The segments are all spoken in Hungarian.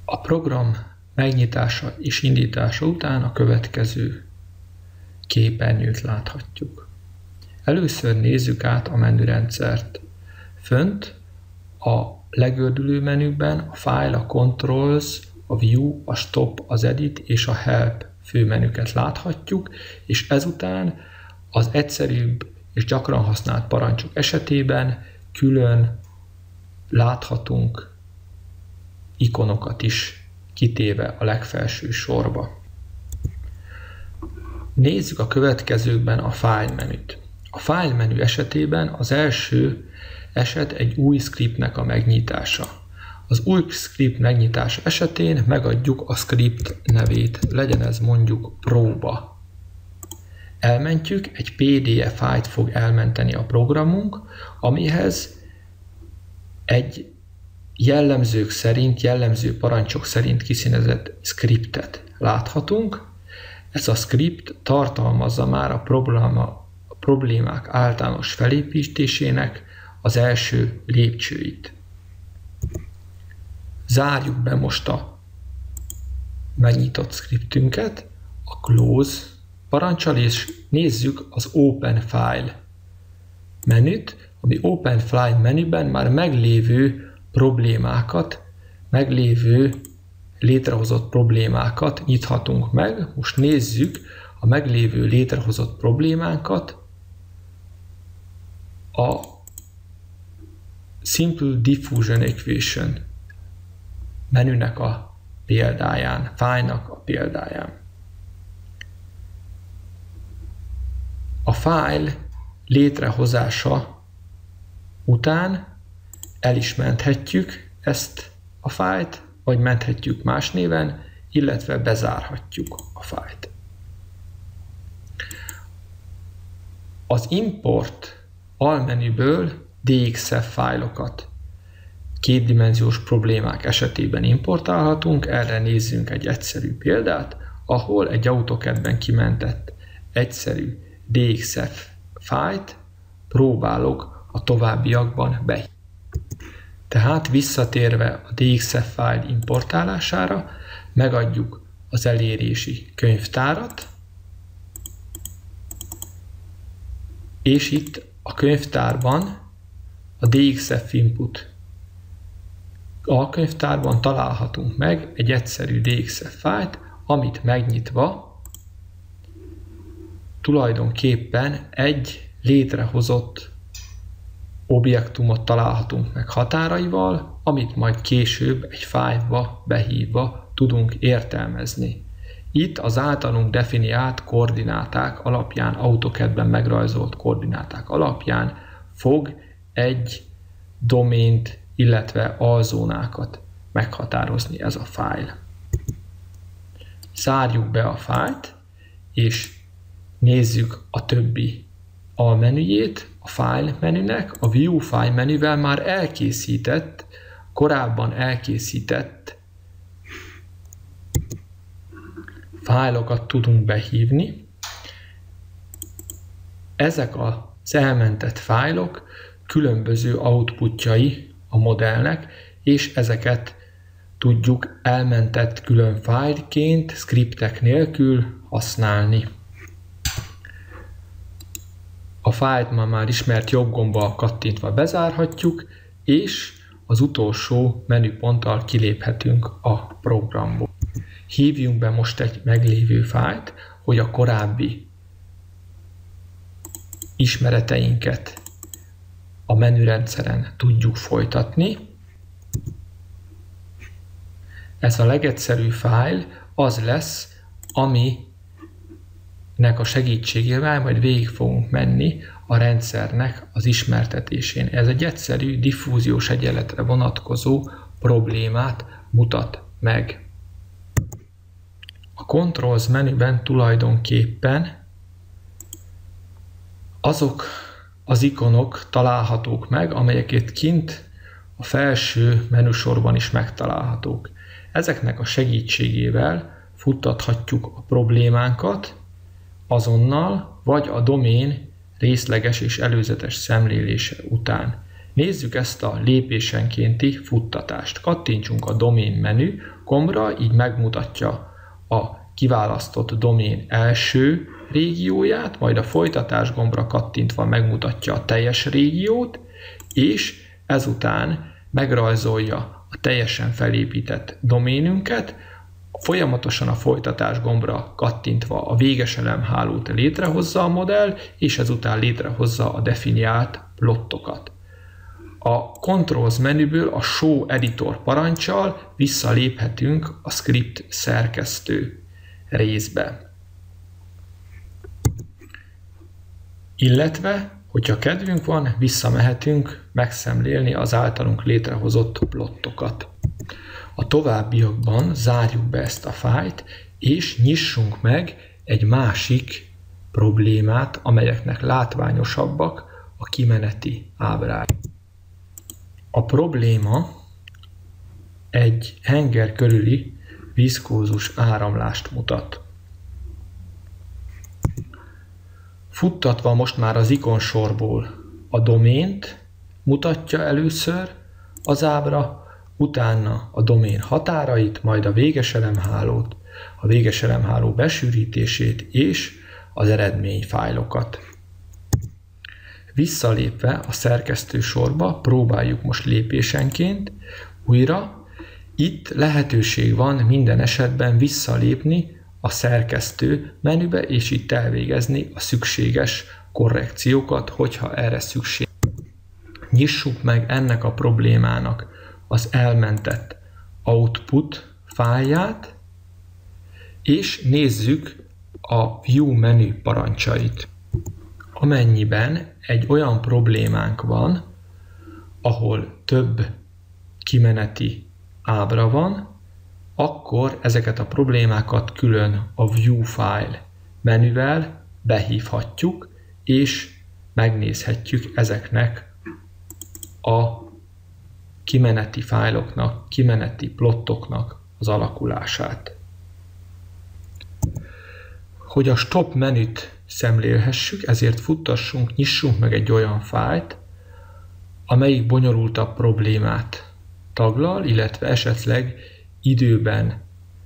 A program megnyitása és indítása után a következő képernyőt láthatjuk. Először nézzük át a menürendszert. Fönt a legördülő menüben a File, a Controls, a View, a Stop, az Edit és a Help főmenüket láthatjuk, és ezután az egyszerűbb és gyakran használt parancsok esetében külön láthatunk ikonokat is kitéve a legfelső sorba. Nézzük a következőkben a File menüt. A File menü esetében az első eset egy új scriptnek a megnyitása. Az új script megnyitása esetén megadjuk a script nevét, legyen ez mondjuk próba. Elmentjük, egy PDF fájlt fog elmenteni a programunk, amihez egy jellemző parancsok szerint kiszínezett scriptet láthatunk. Ez a script tartalmazza már a problémák általános felépítésének az első lépcsőit. Zárjuk be most a megnyitott scriptünket a Close parancsal, és nézzük az Open File menüt, ami Open File menüben már meglévő létrehozott problémákat nyithatunk meg. Most nézzük a meglévő létrehozott problémánkat a Simple Diffusion Equation menünek a példáján, fájlnak a példáján. A fájl létrehozása után el is menthetjük ezt a fájlt, vagy menthetjük más néven, illetve bezárhatjuk a fájlt. Az Import almenüből DXF fájlokat kétdimenziós problémák esetében importálhatunk. Erre nézzünk egy egyszerű példát, ahol egy AutoCAD-ben kimentett egyszerű DXF fájlt próbálok a továbbiakban behívni. Tehát visszatérve a DXF fájl importálására, megadjuk az elérési könyvtárat, és itt a könyvtárban a DXF Input alkönyvtárban találhatunk meg egy egyszerű DXF fájlt, amit megnyitva tulajdonképpen egy létrehozott objektumot találhatunk meg határaival, amit majd később egy fájlba behívva tudunk értelmezni. Itt az általunk definiált koordináták alapján, AutoCAD-ben megrajzolt koordináták alapján fog egy domént, illetve alzónákat meghatározni ez a fájl. Zárjuk be a fájlt, és nézzük a többi almenüjét a File menünek. A View File menüvel már korábban elkészített fájlokat tudunk behívni. Ezek az elmentett fájlok különböző outputjai a modellnek, és ezeket tudjuk elmentett külön fájlként, scriptek nélkül használni. A fájlt már ismert jobb gombbal kattintva bezárhatjuk, és az utolsó menüponttal kiléphetünk a programból. Hívjunk be most egy meglévő fájlt, hogy a korábbi ismereteinket a menürendszeren tudjuk folytatni. Ez a legegyszerűbb fájl az lesz, aminek a segítségével majd végig fogunk menni a rendszernek az ismertetésén. Ez egy egyszerű diffúziós egyenletre vonatkozó problémát mutat meg. A Controls menüben tulajdonképpen azok az ikonok találhatók meg, amelyeket kint a felső menüsorban is megtalálhatók. Ezeknek a segítségével futtathatjuk a problémánkat azonnal, vagy a domén részleges és előzetes szemlélése után. Nézzük ezt a lépésenkénti futtatást. Kattintsunk a domén menü gombra, így megmutatja a kiválasztott domén első régióját, majd a folytatás gombra kattintva megmutatja a teljes régiót, és ezután megrajzolja a teljesen felépített doménünket, folyamatosan a folytatás gombra kattintva a véges elemhálót létrehozza a modell, és ezután létrehozza a definiált plottokat. A Controls menüből a Show Editor paranccsal visszaléphetünk a script szerkesztő részbe. Illetve, hogyha kedvünk van, visszamehetünk megszemlélni az általunk létrehozott plottokat. A továbbiakban zárjuk be ezt a fájlt, és nyissunk meg egy másik problémát, amelyeknek látványosabbak a kimeneti ábrái. A probléma egy henger körüli viszkózus áramlást mutat. Futtatva most már az ikonsorból a domént mutatja először az ábra, utána a domén határait, majd a véges elemhálót, a véges elemháló besűrítését és az eredményfájlokat. Visszalépve a szerkesztő sorba próbáljuk most lépésenként újra. Itt lehetőség van minden esetben visszalépni a szerkesztő menübe, és itt elvégezni a szükséges korrekciókat, hogyha erre szükség. Nyissuk meg ennek a problémának az elmentett output fájlját, és nézzük a view menü parancsait. Amennyiben egy olyan problémánk van, ahol több kimeneti ábra van, akkor ezeket a problémákat külön a View File menüvel behívhatjuk, és megnézhetjük ezeknek a kimeneti fájloknak, kimeneti plottoknak az alakulását. Hogy a stop menüt szemlélhessük, ezért futtassunk, nyissunk meg egy olyan fájlt, amelyik bonyolultabb problémát taglal, illetve esetleg időben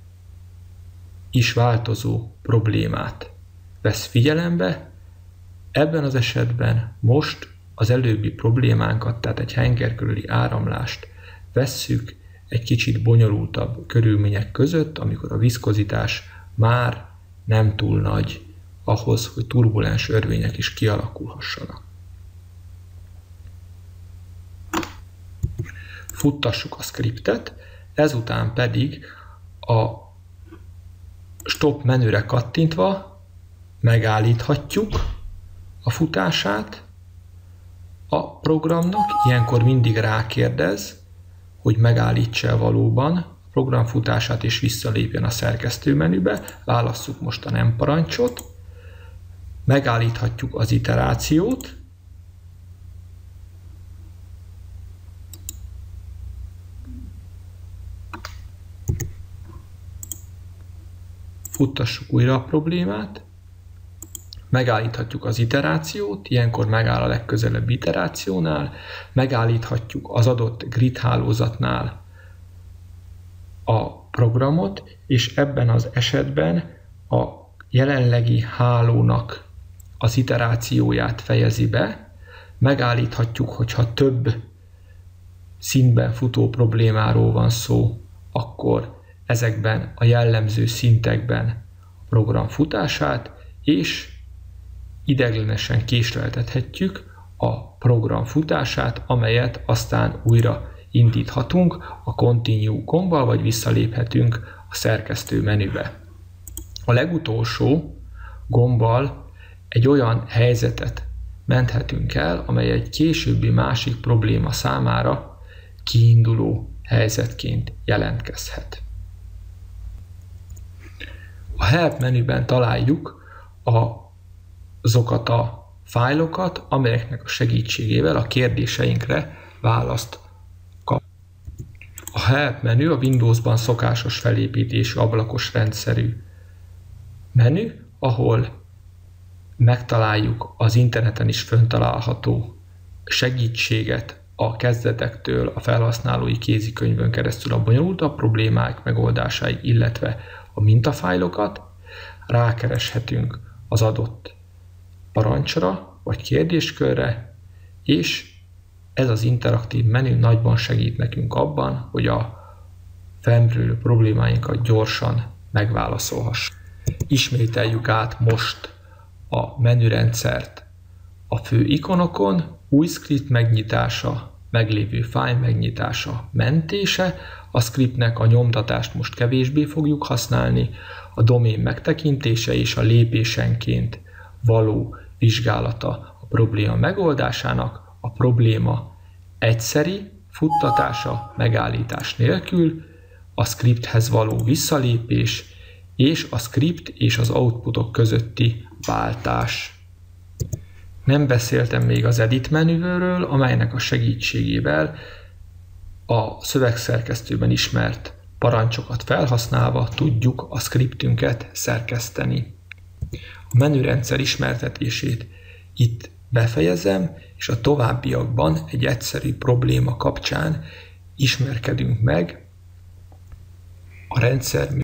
is változó problémát vesz figyelembe. Ebben az esetben most az előbbi problémánkat, tehát egy henger körüli áramlást vesszük egy kicsit bonyolultabb körülmények között, amikor a viszkozitás már nem túl nagy ahhoz, hogy turbulens örvények is kialakulhassanak. Futtassuk a scriptet, ezután pedig a stop menüre kattintva megállíthatjuk a futását a programnak, ilyenkor mindig rákérdez, hogy megállítsa valóban a program futását és visszalépjen a szerkesztő menübe. Válasszuk most a nem parancsot, megállíthatjuk az iterációt, futtassuk újra a problémát, megállíthatjuk az iterációt, ilyenkor megáll a legközelebbi iterációnál, megállíthatjuk az adott grid hálózatnál a programot, és ebben az esetben a jelenlegi hálónak az iterációját fejezi be, megállíthatjuk, hogyha több szintben futó problémáról van szó, akkor ezekben a jellemző szintekben a program futását, és ideiglenesen késleltethetjük a program futását, amelyet aztán újra indíthatunk a Continue gombbal, vagy visszaléphetünk a szerkesztő menübe. A legutolsó gombbal egy olyan helyzetet menthetünk el, amely egy későbbi másik probléma számára kiinduló helyzetként jelentkezhet. A Help menüben találjuk azokat a fájlokat, amelyeknek a segítségével a kérdéseinkre választ kap. A Help menü a Windowsban szokásos felépítésű ablakos rendszerű menü, ahol megtaláljuk az interneten is fenntalálható segítséget a kezdetektől a felhasználói kézikönyvön keresztül a bonyolultabb problémák megoldásáig, illetve a mintafájlokat, rákereshetünk az adott parancsra vagy kérdéskörre, és ez az interaktív menü nagyban segít nekünk abban, hogy a felmerülő problémáinkat gyorsan megválaszolhassuk. Ismételjük át most a menürendszert a fő ikonokon: új script megnyitása, meglévő fájl megnyitása, mentése. A scriptnek a nyomtatást most kevésbé fogjuk használni, a domén megtekintése és a lépésenként való vizsgálata a probléma megoldásának, a probléma egyszeri futtatása megállítás nélkül, a scripthez való visszalépés és a script és az outputok közötti váltás. Nem beszéltem még az edit menüről, amelynek a segítségével a szövegszerkesztőben ismert parancsokat felhasználva tudjuk a scriptünket szerkeszteni. A menürendszer ismertetését itt befejezem, és a továbbiakban egy egyszerű probléma kapcsán ismerkedünk meg a rendszer